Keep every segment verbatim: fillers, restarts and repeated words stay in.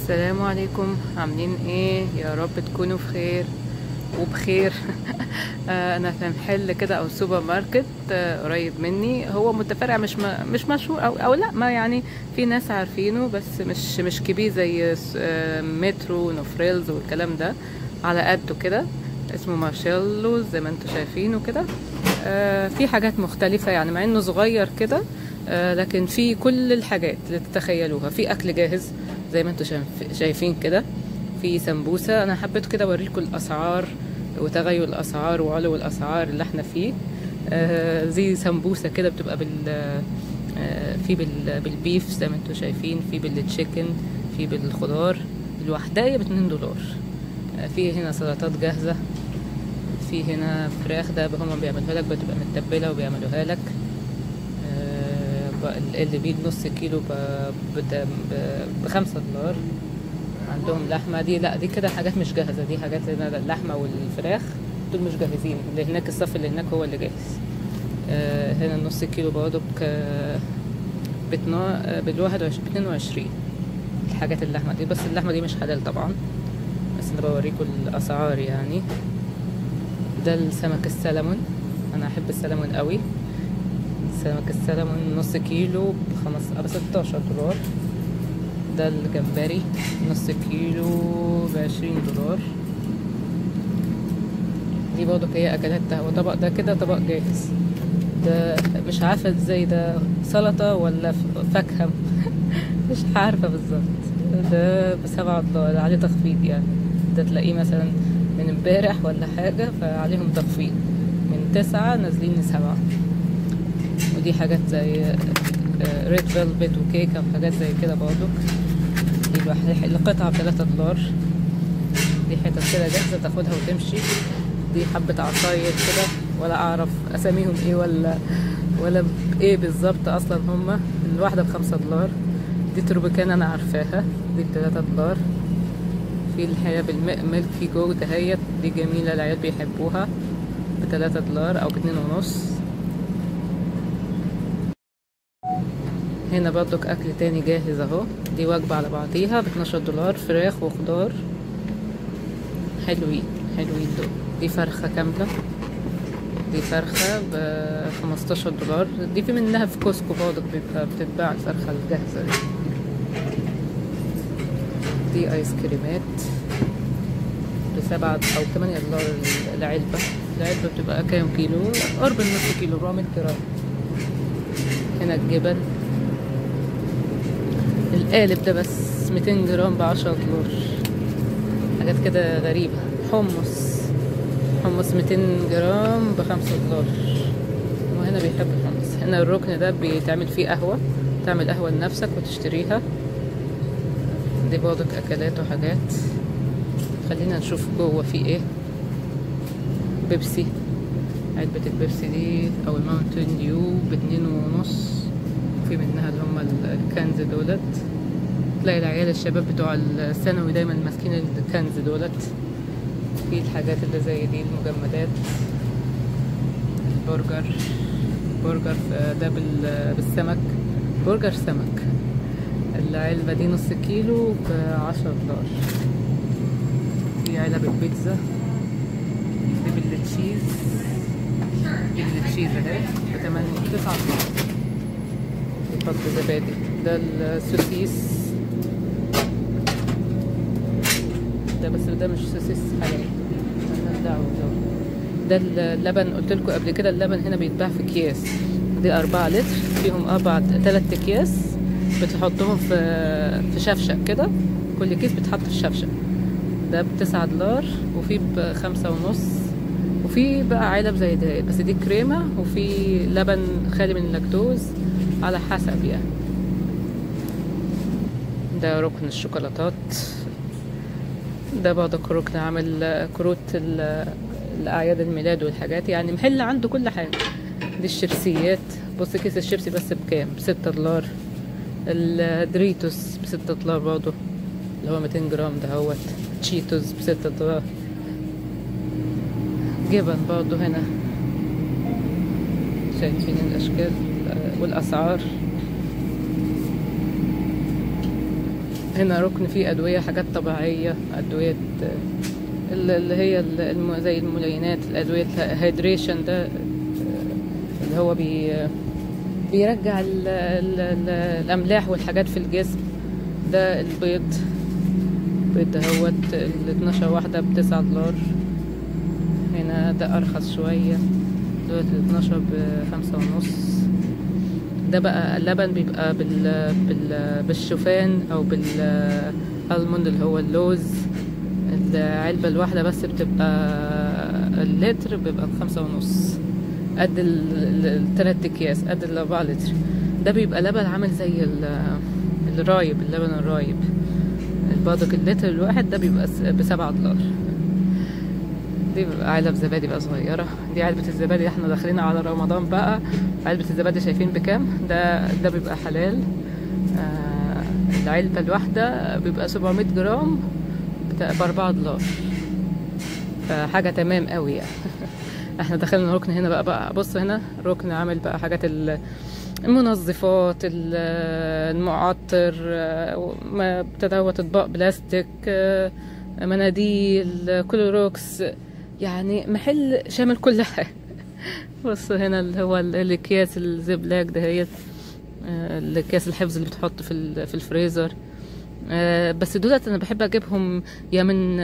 السلام عليكم، عاملين ايه؟ يا رب تكونوا بخير وبخير. آه، انا في محل كده او سوبر ماركت آه، قريب مني. هو متفرع مش م- مش مشهور او او لا، ما يعني في ناس عارفينه بس مش مش كبير زي س- آه، مترو نوفريلز والكلام ده. على قده كده. اسمه مارشيلو زي ما انتم شايفينه كده. آه، في حاجات مختلفة يعني مع انه صغير كده. آه، لكن في كل الحاجات اللي تتخيلوها. في اكل جاهز زي ما انتم شايف- شايفين كده. في سمبوسة. انا حبيت كده اوريكم الاسعار وتغير الاسعار وعلو الاسعار اللي احنا فيه. آه، زي سمبوسة كده بتبقى بال آه، في بال بالبيف زي ما انتم شايفين، في بالتشيكن، في بالخضار. الوحداية باتنين دولار. آه، في هنا سلطات جاهزة. في هنا فراخ ده هما بيعملوها لك، بتبقى متبلة وبيعملوها لك. آه، ب- اللي بيه نص كيلو ب- بت- ب- بخمسة دولار. عندهم لحمة دي، لا دي كده حاجات مش جاهزة، دي حاجات زي اللحمة والفراخ دول مش جاهزين. اللي هناك الصف اللي هناك هو اللي جاهز. آه، هنا النص كيلو برضه بتنا بالواحد وعشرين باتنين وعشرين. الحاجات اللحمة دي، بس اللحمة دي مش حلال طبعا، بس انا بوريكم الاسعار يعني. ده السمك السلمون، انا احب السلمون قوي. سمك السلمون نص كيلو بخمس ب ستاشر دولار. ده الجمبري نص كيلو بعشرين دولار. دي برضه هي اكلات قهوة. طبق ده كده طبق جاهز. ده مش عارفة ازاي ده سلطة ولا ف- فاكهة. مش عارفة بالظبط. ده بسبعة دولار عليه تخفيض يعني. ده تلاقيه مثلا من امبارح ولا حاجة فعليهم تخفيض، من تسعة نازلين لسبعة. ودي حاجات زي ريد فيلفت وكيكة وحاجات زي كده برضه. دي الواحدة القطعة بتلاتة دولار. دي حتت كده جاهزة تاخدها وتمشي. دي حبة عصاير كده، ولا أعرف أساميهم إيه ولا ولا إيه بالظبط أصلا. هما الواحدة بخمسة دولار. دي تروبيكان أنا عارفاها، دي بتلاتة دولار. في الحياة بالميلكي جو دهيت، دي جميلة العيال بيحبوها، بتلاتة دولار أو باتنين ونص. هنا برضك أكل تاني جاهز أهو. دي وجبة على بعضيها باتناشر دولار، فراخ وخضار. حلوين حلوين دول. دي فرخة كاملة. دي فرخة بخمستاشر دولار. دي في منها في كوسكو برضك بيبقى بتتباع الفرخة الجاهزة دي. دي آيس كريمات بسبعة أو تمانية دولار العلبة. العلبة بتبقى كام كيلو؟ قرب النص كيلو، ربعمية جرام. هنا الجبن. القالب ده بس ميتين جرام بعشرة دولار. حاجات كده غريبة. حمص حمص ميتين جرام بخمسة دولار. وهنا بيحب الحمص. هنا الركن ده بيتعمل فيه قهوة، تعمل قهوة لنفسك وتشتريها. دي برضك أكلات وحاجات. خلينا نشوف جوه في ايه. بيبسي. علبة البيبسي دي أو الماونتين ديو باتنين ونص. في منها اللي هما الكنز دولت. تلاقي العيال الشباب بتوع الثانوي دايما ماسكين الكنز دولت. في الحاجات اللي زي دي المجمدات. البرجر. برجر ده بالسمك، برجر سمك. العلبة دي نص كيلو بعشرة دولار. في علب البيتزا دي بالتشيز. دي بالتشيز اهي بتمانية تسعة دولار. يحط زبادي. ده السوسيس ده، بس ده مش سوسيس حلال، مالناش دعوة بده. ده اللبن قلت لكم قبل كده، اللبن هنا بيتباع في اكياس. دي أربعة لتر، فيهم أربع تلات أكياس. بتحطهم في في شفشق كده. كل كيس بتحط في شفشق. ده بتسعة دولار، وفي بخمسة ونص. وفي بقى علب زي ده، بس دي كريمة، وفي لبن خالي من اللاكتوز على حسب يعني. ده ركن الشوكولاتات. ده برضه ركن عامل كروت الأعياد الميلاد والحاجات، يعني محل عنده كل حاجة. دي الشيبسيات. بص كيس الشيبسي بس بكام؟ بستة دولار. الدريتوس بستة دولار برضه، اللي هو ميتين جرام ده هوت. تشيتوز بستة دولار. جبن برضه هنا. شايفين الأشكال والأسعار. هنا ركن فيه ادويه، حاجات طبيعيه، ادويه اللي هي الم- زي الملينات، الادويه الهيدريشن ده اللي هو بي بيرجع ال ال ال الاملاح والحاجات في الجسم. ده البيض، البيض دهوت ال اتناشر واحده بتسعة دولار. هنا ده ارخص شويه، دلوقتي ال اتناشر بخمسة ونص. ده بقى اللبن بيبقى بال... بال... بالشوفان او بالالموند اللي هو اللوز. العلبة الواحدة بس بتبقى اللتر بيبقى بخمسة ونص، قد ال- التلات اكياس، قد الاربعة لتر. ده بيبقى لبن عامل زي ال- الرايب، اللبن الرايب البادق. اللتر الواحد ده بيبقى س- بسبعة دولار. دي بيبقى علب زبادي بقى صغيرة. دي علبة الزبادي، احنا داخلين على رمضان بقى. علبة الزبادي شايفين بكام؟ ده ده بيبقى حلال. آه العلبة الواحدة بيبقى سبعمية جرام بأربعة دولار، فحاجة تمام قوي يعني. احنا دخلنا ركن هنا بقى بقى بص هنا ركن عامل بقى حاجات المنظفات، المعطر، ما بتدوت اطباق بلاستيك، مناديل، كلوروكس، يعني محل شامل كل حاجة. بص هنا اللي هو الاكياس الزبلاك دهيت، الاكياس الحفظ اللي بتحط في في الفريزر. بس دولت انا بحب اجيبهم يا من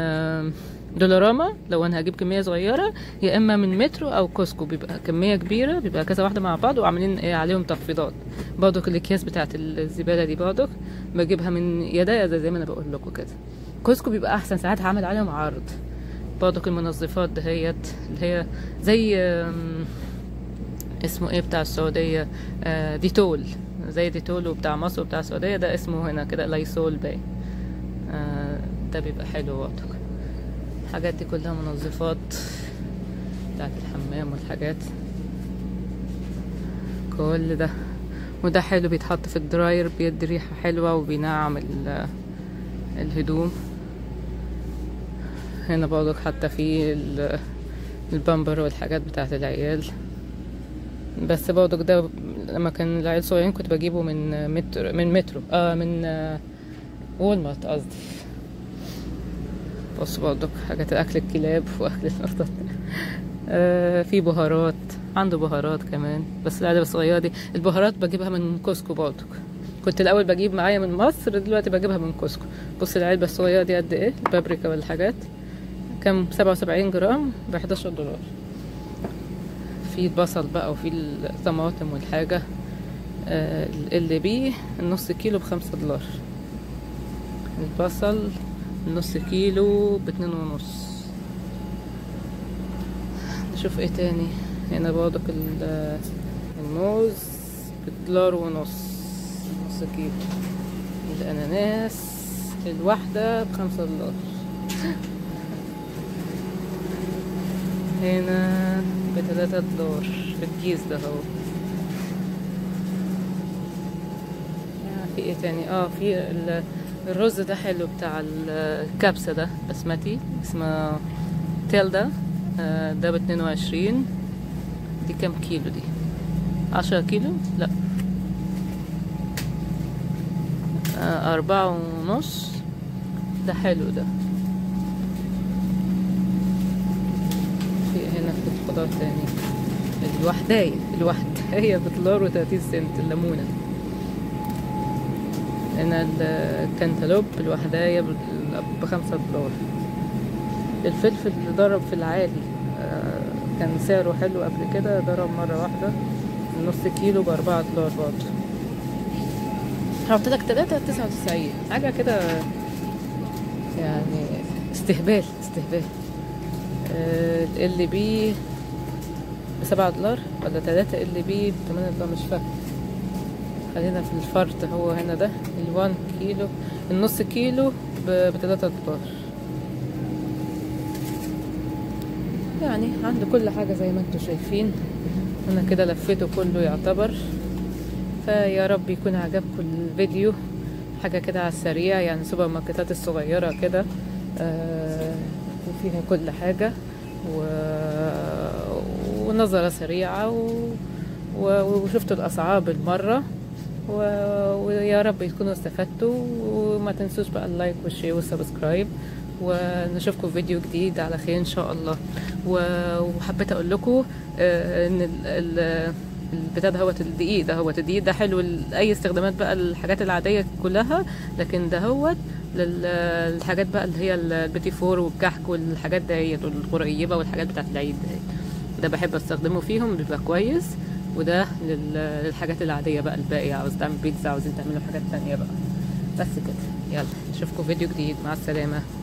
دولارامة لو انا هجيب كميه صغيره، يا اما من مترو او كوسكو بيبقى كميه كبيره، بيبقى كذا واحده مع بعض وعاملين ايه عليهم تخفيضات. برضك الاكياس بتاعت الزباله دي برضك بجيبها من يدا يدا زي ما انا بقول لكم كده. كوسكو بيبقى احسن، ساعات عامل عليهم عرض. برضك المنظفات دهيت اللي هي زي اسمه ايه بتاع السعوديه، ديتول، زي ديتول وبتاع مصر وبتاع السعوديه، ده اسمه هنا كده لايسول باي. ده بيبقى حلو برضك. الحاجات دي كلها منظفات بتاعت الحمام والحاجات كل ده. وده حلو، بيتحط في الدراير، بيدي ريحة حلوة وبينعم الهدوم. هنا برضك حتى في البامبر والحاجات بتاعت العيال. بس برضك ده لما كان العيال صغيرين كنت بجيبه من مترو، من مترو اه من آه وولمارت قصدي. بص برضك حاجات اكل الكلاب واكل القطط. آه في بهارات، عنده بهارات كمان، بس العلبة الصغيرة دي البهارات بجيبها من كوسكو برضك. كنت الاول بجيب معايا من مصر، دلوقتي بجيبها من كوسكو. بص العلبة الصغيرة دي قد ايه، البابريكا والحاجات كام، سبعة وسبعين جرام ب حداشر دولار. في البصل بقى وفي الطماطم والحاجة. آه اللي بيه النص كيلو بخمسة دولار. البصل النص كيلو باتنين ونص. نشوف ايه تاني. هنا برضك الموز بدولار ونص نص كيلو. الاناناس الواحدة بخمسة دولار. هنا بتلاتة دولار الكيس ده اهو. في ايه تاني؟ اه في الرز ده حلو بتاع الكبسة ده بسمتي، اسمه تيلدا. آه ده باتنين وعشرين. دي كام كيلو دي؟ عشرة كيلو؟ لا آه أربعة ونص. ده حلو ده. في هنا في الخضار تاني الوحداية، الوحداية بدولار وتلاتين سنت. الليمونة هنا الكنتالوب الوحداية بخمسة دولار. الفلفل ضرب في العالي، كان سعره حلو قبل كده، ضرب مرة واحدة. النص كيلو بأربعة دولار برضه. حطيتلك تلاتة تسعة وتسعين حاجة كده يعني، استهبال استهبال. ال بي بسبعة دولار ولا تلاتة ال بي بتمانية دولار مش فاكر. خلينا في الفرد. هو هنا ده الوان كيلو، النص كيلو بتلاتة دولار. يعني عنده كل حاجة زي ما انتوا شايفين. انا كده لفيته كله يعتبر. فيا رب يكون عجبكم الفيديو. حاجة كده على السريع يعني، سوبر ماركتات الصغيرة كده آه وفيها كل حاجة و... ونظرة سريعة و... و... وشفتوا الأسعار بالمرة. و- ويا رب تكونوا استفدتوا، وما تنسوش بقى اللايك والشير والسبسكرايب، ونشوفكم في فيديو جديد على خير ان شاء الله. و- وحبيت اقول لكم آه، ان ال- ال- البتاع ده هوت الدقيق ده هوت الدقيق ده حلو لاي استخدامات بقى، الحاجات العاديه كلها، لكن ده هوت للحاجات بقى اللي هي البيتي فور والكحك والحاجات ديت والقريبه والحاجات بتاعت العيد ديت. ده بحب استخدمه فيهم، بيبقى كويس. وده لل- للحاجات العاديه بقى الباقيه، عاوز تعمل بيتزا، عاوزين تعملوا حاجات تانية بقى. بس كده، يلا اشوفكم فيديو جديد، مع السلامه.